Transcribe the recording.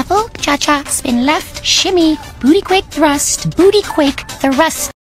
shuffle, cha-cha, spin left, shimmy, booty quake thrust, booty quake thrust.